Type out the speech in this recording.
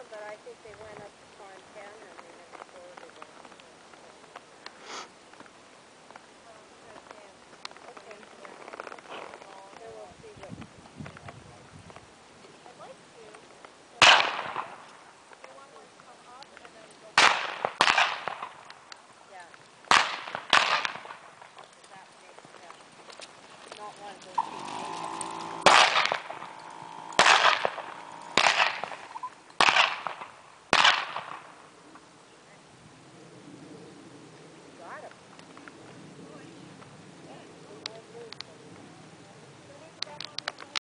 but I think they went up to Pond 10 and they never forwarded it. Okay, yeah. So we'll see what... I'd like to. The one where you come up and then go back. Yeah. That makes sense. Not one of those